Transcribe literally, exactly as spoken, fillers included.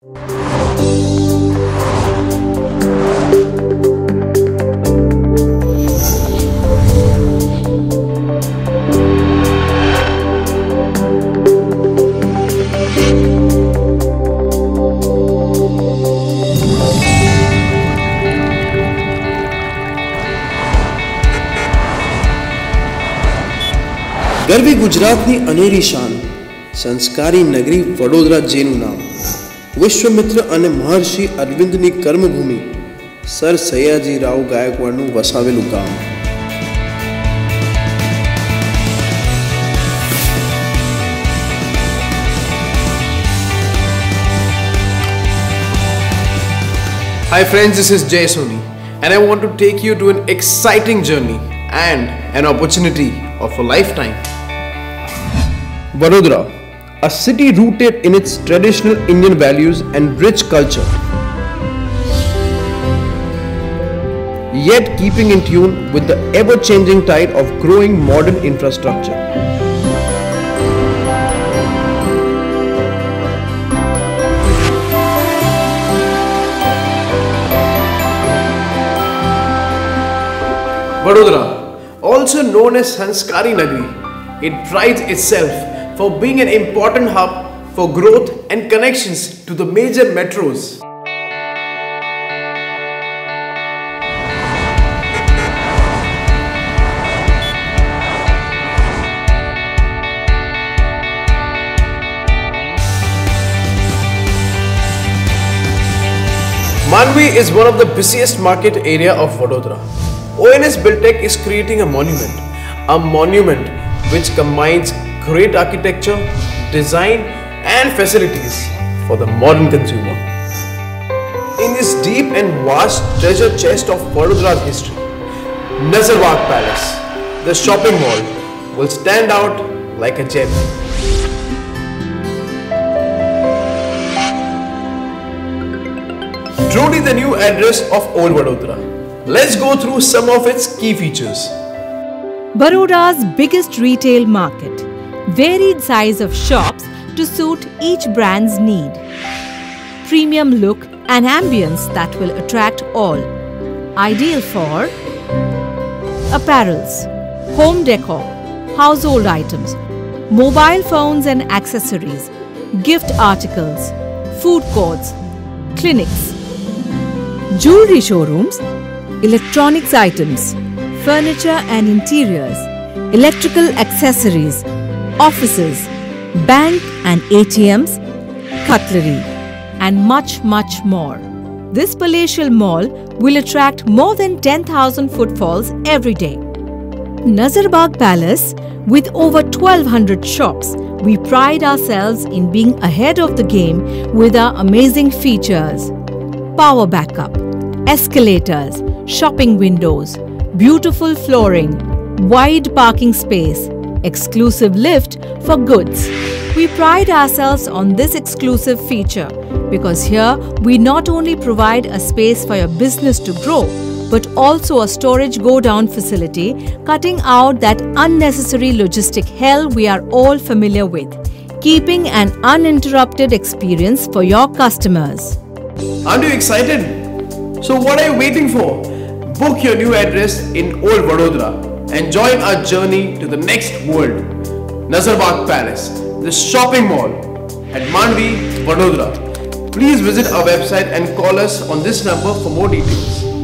ગરવી ગુજરાતની અનેરી શાન સંસ્કારી નગરી વડોદરા જેનું નામ વિશ્વમિત્ર અને મહર્ષિ અરવિંદની કર્મભૂમિ સર સયાજી રાવ ગાયકવાડનું વસાવેલું ગામ. Hi friends, this is Jay Soni and I want to take you to an exciting journey and an opportunity of a lifetime. Vadodara, a city rooted in its traditional Indian values and rich culture, yet keeping in tune with the ever-changing tide of growing modern infrastructure. Vadodara, also known as Sanskari Nagari, it prides itself for being an important hub for growth and connections to the major metros. Mandvi is one of the busiest market area of Vadodara. O N S Buildtech is creating a monument, a monument which combines great architecture, design and facilities for the modern consumer. In this deep and vast treasure chest of Vadodara's history, Nazarbaug Palace, the shopping mall, will stand out like a gem. Truly the new address of Old Vadodara. Let's go through some of its key features. Vadodara's biggest retail market. Varied size of shops to suit each brand's need. Premium look and ambience that will attract all. Ideal for apparels, home decor, household items, mobile phones and accessories, gift articles, food courts, clinics, jewelry showrooms, electronics items, furniture and interiors, electrical accessories, offices, bank and A T Ms, cutlery, and much, much more. This palatial mall will attract more than ten thousand footfalls every day. Nazarbaug Palace, with over twelve hundred shops, we pride ourselves in being ahead of the game with our amazing features. Power backup, escalators, shopping windows, beautiful flooring, wide parking space, exclusive lift for goods. We pride ourselves on this exclusive feature because here we not only provide a space for your business to grow, but also a storage go-down facility, cutting out that unnecessary logistic hell we are all familiar with, keeping an uninterrupted experience for your customers. Aren't you excited? So what are you waiting for? Book your new address in Old Vadodara and join our journey to the next world. Nazarbaug Palace, the shopping mall at Mandvi, Vadodara. Please visit our website and call us on this number for more details.